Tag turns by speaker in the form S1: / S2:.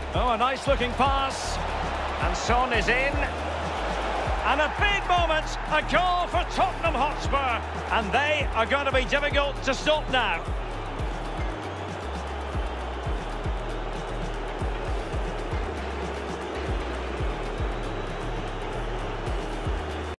S1: Oh, a nice looking pass. And Son is in. And a big moment, a goal for Tottenham Hotspur. And they are going to be difficult to stop now.